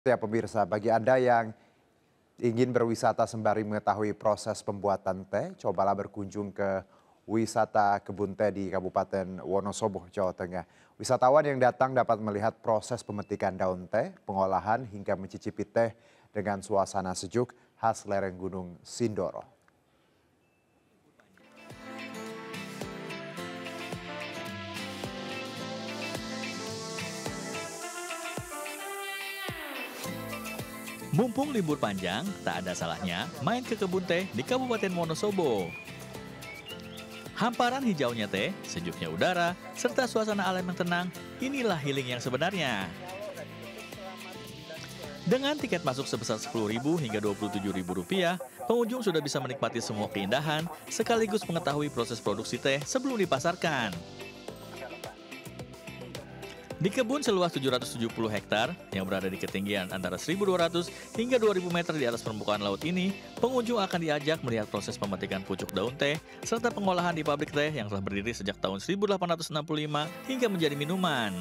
Ya pemirsa, bagi Anda yang ingin berwisata sembari mengetahui proses pembuatan teh, cobalah berkunjung ke wisata kebun teh di Kabupaten Wonosobo, Jawa Tengah. Wisatawan yang datang dapat melihat proses pemetikan daun teh, pengolahan hingga mencicipi teh dengan suasana sejuk khas lereng Gunung Sindoro. Mumpung libur panjang, tak ada salahnya main ke kebun teh di Kabupaten Wonosobo. Hamparan hijaunya teh, sejuknya udara, serta suasana alam yang tenang, inilah healing yang sebenarnya. Dengan tiket masuk sebesar Rp10.000 hingga Rp27.000, pengunjung sudah bisa menikmati semua keindahan sekaligus mengetahui proses produksi teh sebelum dipasarkan. Di kebun seluas 770 hektar yang berada di ketinggian antara 1.200 hingga 2.000 meter di atas permukaan laut ini, pengunjung akan diajak melihat proses pemetikan pucuk daun teh serta pengolahan di pabrik teh yang telah berdiri sejak tahun 1865 hingga menjadi minuman.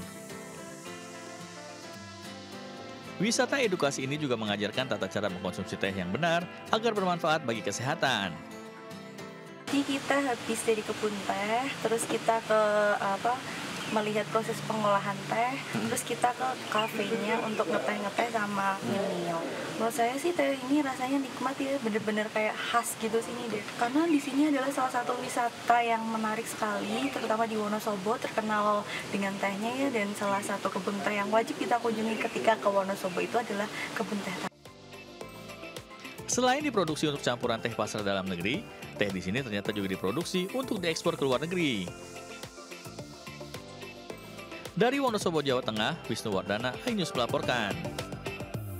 Wisata edukasi ini juga mengajarkan tata cara mengkonsumsi teh yang benar agar bermanfaat bagi kesehatan. Jadi kita habis dari kebun teh, terus kita ke melihat proses pengolahan teh, terus kita ke kafenya untuk ngeteh-ngeteh sama nyemil. Menurut saya sih teh ini rasanya nikmat ya, bener-bener kayak khas gitu sini deh. Karena di sini adalah salah satu wisata yang menarik sekali, terutama di Wonosobo terkenal dengan tehnya ya, dan salah satu kebun teh yang wajib kita kunjungi ketika ke Wonosobo itu adalah kebun teh. Selain diproduksi untuk campuran teh pasar dalam negeri, teh di sini ternyata juga diproduksi untuk diekspor ke luar negeri. Dari Wonosobo, Jawa Tengah, Wisnu Wardana, iNews melaporkan.